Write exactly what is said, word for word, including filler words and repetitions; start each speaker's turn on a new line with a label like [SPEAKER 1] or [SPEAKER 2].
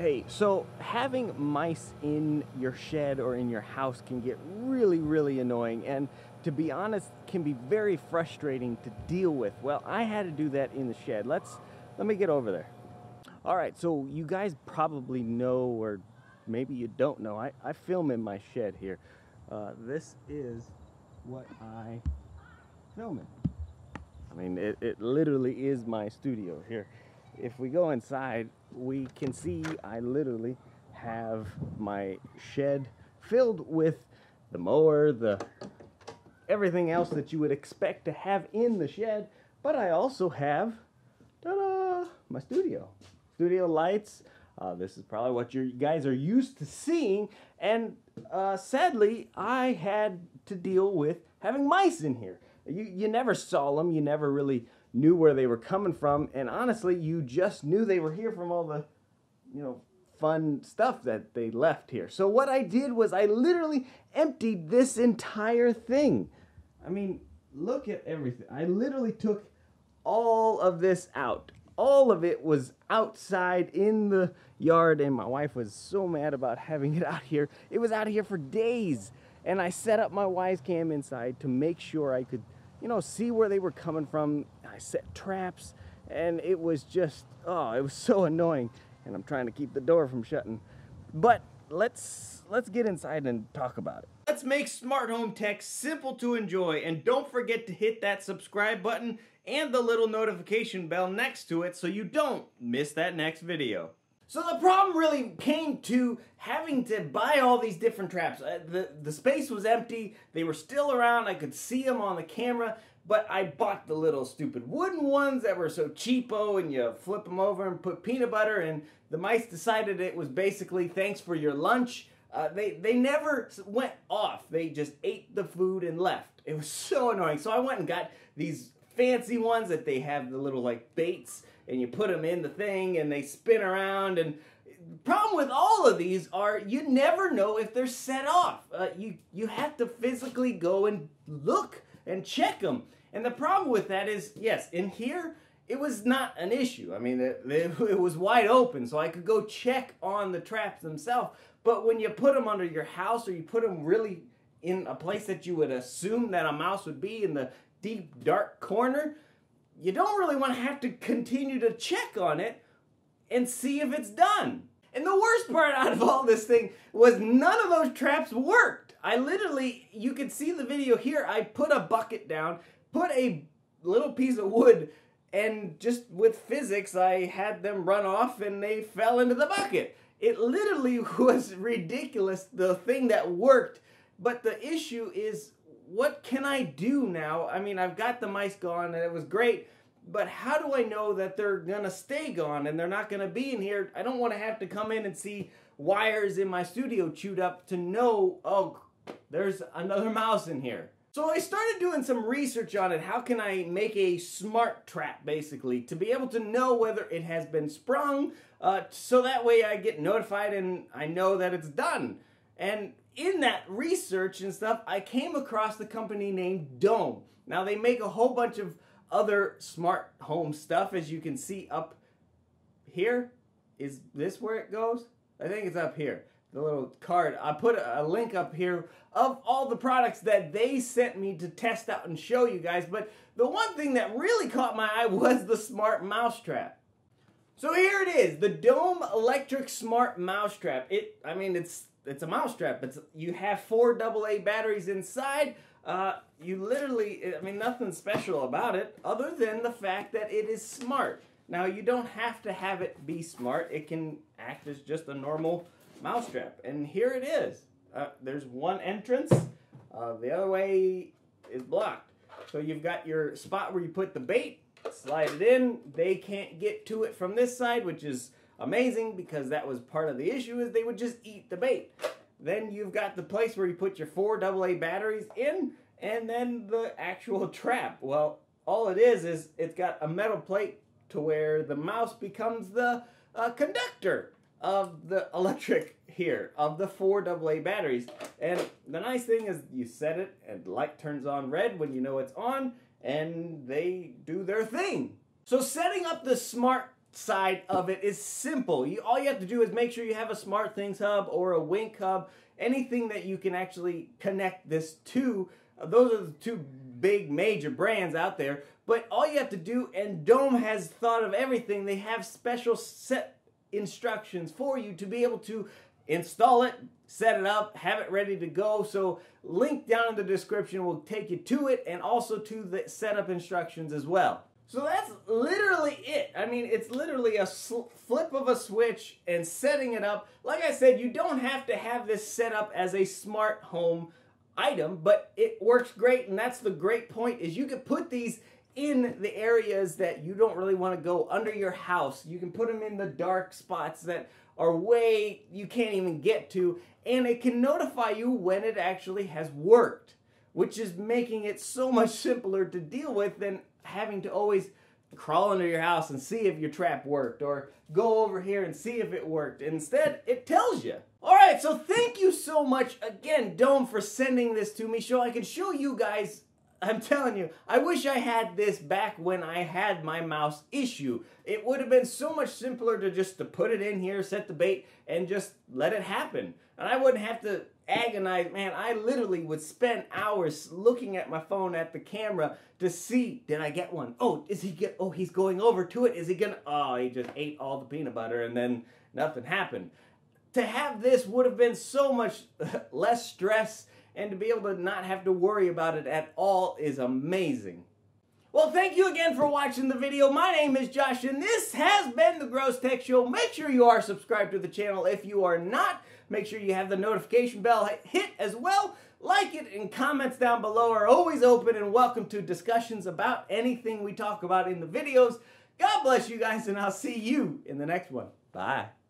[SPEAKER 1] Hey, so having mice in your shed or in your house can get really, really annoying, and to be honest, can be very frustrating to deal with. Well, I had to do that in the shed. Let's let me get over there. All right, so you guys probably know, or maybe you don't know, I, I film in my shed here. Uh, this is what I film in. I mean, it, it literally is my studio here. If we go inside, we can see I literally have my shed filled with the mower, the everything else that you would expect to have in the shed, but I also have, ta-da, my studio. Studio lights. Uh, this is probably what you guys are used to seeing, and uh, sadly, I had to deal with having mice in here. You, you never saw them, you never really knew where they were coming from, and honestly, you just knew they were here from all the, you know, fun stuff that they left here. So what I did was I literally emptied this entire thing. I mean, look at everything. I literally took all of this out. All of it was outside in the yard, and my wife was so mad about having it out here. It was out here for days, and I set up my Wise Cam inside to make sure I could, you know, see where they were coming from. I set traps, and it was just, oh, it was so annoying, and I'm trying to keep the door from shutting. But let's let's get inside and talk about it. Let's make smart home tech simple to enjoy, and don't forget to hit that subscribe button and the little notification bell next to it so you don't miss that next video. So the problem really came to having to buy all these different traps. Uh, the, the space was empty, they were still around, I could see them on the camera, but I bought the little stupid wooden ones that were so cheapo, and you flip them over and put peanut butter, and the mice decided it was basically thanks for your lunch. Uh, they, they never went off, they just ate the food and left. It was so annoying. So I went and got these fancy ones that they have the little like baits, and you put them in the thing and they spin around. And the problem with all of these are you never know if they're set off. Uh, you, you have to physically go and look and check them. And the problem with that is, yes, in here, it was not an issue. I mean, it, it, it was wide open, so I could go check on the traps themselves. But when you put them under your house, or you put them really in a place that you would assume that a mouse would be, in the deep, dark corner, you don't really want to have to continue to check on it and see if it's done. And the worst part out of all this thing was none of those traps worked. I literally, you could see the video here, I put a bucket down, put a little piece of wood, and just with physics, I had them run off and they fell into the bucket. It literally was ridiculous, the thing that worked. But the issue is, what can I do now? I mean, I've got the mice gone and it was great, but how do I know that they're gonna stay gone and they're not gonna be in here? I don't want to have to come in and see wires in my studio chewed up to know, oh, there's another mouse in here. So I started doing some research on it. How can I make a smart trap, basically, to be able to know whether it has been sprung, uh, so that way I get notified and I know that it's done. And in that research and stuff, I came across the company named Dome. Now, they make a whole bunch of other smart home stuff, as you can see up here. Is this where it goes? I think it's up here. The little card. I put a link up here of all the products that they sent me to test out and show you guys. But the one thing that really caught my eye was the smart mousetrap. So here it is, the Dome Electric Smart Mousetrap. It, I mean, it's it's a mousetrap. It's you have four double A batteries inside. Uh, you literally, I mean, nothing special about it other than the fact that it is smart. Now, you don't have to have it be smart. It can act as just a normal mousetrap. And here it is. Uh, there's one entrance. Uh, the other way is blocked. So you've got your spot where you put the bait. Slide it in. They can't get to it from this side, which is amazing because that was part of the issue, is they would just eat the bait. Then you've got the place where you put your four double A batteries in, and then the actual trap. Well, all it is is it's got a metal plate to where the mouse becomes the uh, conductor of the electric here, of the four double A batteries. And the nice thing is you set it and the light turns on red when you know it's on, and they do their thing. So setting up the smart side of it is simple. You, all you have to do is make sure you have a SmartThings hub or a Wink hub, anything that you can actually connect this to. Those are the two big major brands out there. But all you have to do, and Dome has thought of everything, they have special set instructions for you to be able to install it, set it up, have it ready to go. So link down in the description will take you to it and also to the setup instructions as well. So that's literally it. I mean, it's literally a flip of a switch and setting it up. Like I said, you don't have to have this set up as a smart home item, but it works great, and that's the great point, is you can put these in the areas that you don't really want to go under your house. You can put them in the dark spots that are way you can't even get to, and it can notify you when it actually has worked, which is making it so much simpler to deal with than having to always crawl under your house and see if your trap worked, or go over here and see if it worked. Instead, it tells you. Alright, so thank you so much again, Dome, for sending this to me so I can show you guys. I'm telling you, I wish I had this back when I had my mouse issue. It would have been so much simpler to just to put it in here, set the bait, and just let it happen. And I wouldn't have to agonize. Man, I literally would spend hours looking at my phone at the camera to see, did I get one? Oh, is he get? Oh, he's going over to it. Is he gonna? Oh, he just ate all the peanut butter and then nothing happened. To have this would have been so much less stress, and to be able to not have to worry about it at all is amazing. Well, thank you again for watching the video. My name is Josh, and this has been the Gross Tech Show. Make sure you are subscribed to the channel. If you are not, make sure you have the notification bell hit as well. Like it, and comments down below are always open and welcome to discussions about anything we talk about in the videos. God bless you guys, and I'll see you in the next one. Bye.